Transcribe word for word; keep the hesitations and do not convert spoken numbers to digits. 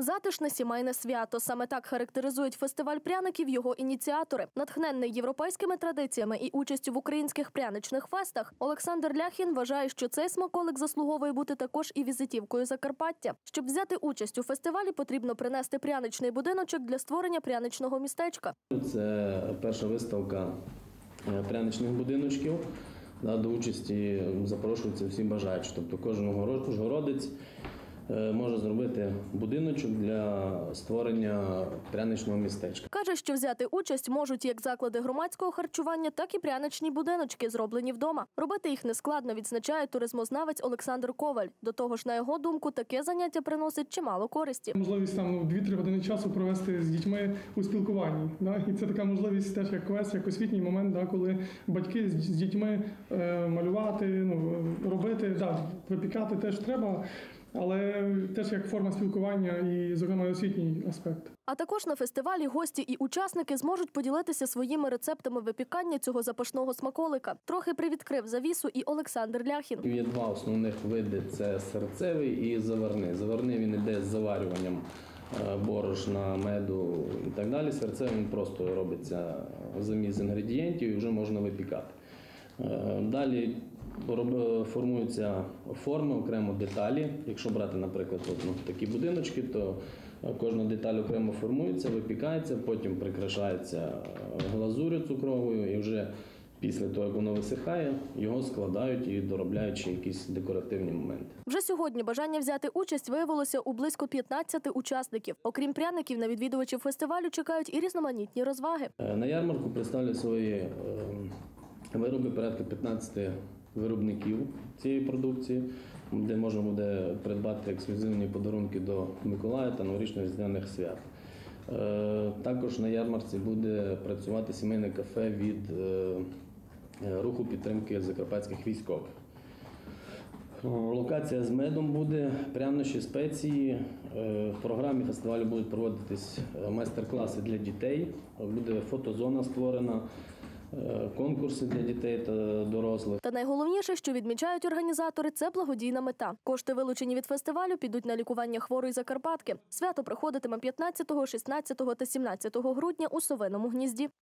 Затишне сімейне свято. Саме так характеризують фестиваль пряників його ініціатори. Натхненний європейськими традиціями і участю в українських пряничних фестах, Олександр Ляхін вважає, що цей смаколик заслуговує бути також і візитівкою Закарпаття. Щоб взяти участь у фестивалі, потрібно принести пряничний будиночок для створення пряничного містечка. Це перша виставка пряничних будиночків. До участі запрошуються всі бажаючі, тобто кожен ужгородець може зробити будиночок для створення пряничного містечка. Каже, що взяти участь можуть як заклади громадського харчування, так і пряничні будиночки, зроблені вдома. Робити їх нескладно, відзначає туризмознавець Олександр Коваль. До того ж, на його думку, таке заняття приносить чимало користі. Можливість там дві-три години часу провести з дітьми у спілкуванні. Да? І це така можливість теж як квест, як освітній момент, да? Коли батьки з дітьми е, малювати, ну, робити, да, випікати теж треба. Але теж як форма спілкування і, зокрема, освітній аспект. А також на фестивалі гості і учасники зможуть поділитися своїми рецептами випікання цього запашного смаколика. Трохи привідкрив завісу і Олександр Ляхін. Є два основних види – це серцевий і заварний. Заварний він йде з заварюванням борошна, меду і так далі. Серцевий він просто робиться заміс інгредієнтів і вже можна випікати. Далі формуються форми, окремо деталі. Якщо брати, наприклад, ну, такі будиночки, то кожна деталь окремо формується, випікається, потім прикрашається глазур'ю цукровою і вже після того, як воно висихає, його складають і доробляють ще якісь декоративні моменти. Вже сьогодні бажання взяти участь виявилося у близько п'ятнадцяти учасників. Окрім пряників, на відвідувачів фестивалю чекають і різноманітні розваги. На ярмарку представлять свої вироби порядка п'ятнадцяти виробників цієї продукції, де можна буде придбати ексклюзивні подарунки до Миколая та новорічно-різдвяних свят. Також на ярмарці буде працювати сімейне кафе від руху підтримки закарпатських військових. Локація з медом буде, прянощі, спеції. В програмі фестивалю будуть проводитись майстер-класи для дітей, буде фотозона створена, конкурси для дітей та дорослих. Та найголовніше, що відмічають організатори, це благодійна мета. Кошти, вилучені від фестивалю, підуть на лікування хворої Закарпатки. Свято проходитиме п'ятнадцятого, шістнадцятого та сімнадцятого грудня у Совиному Гнізді.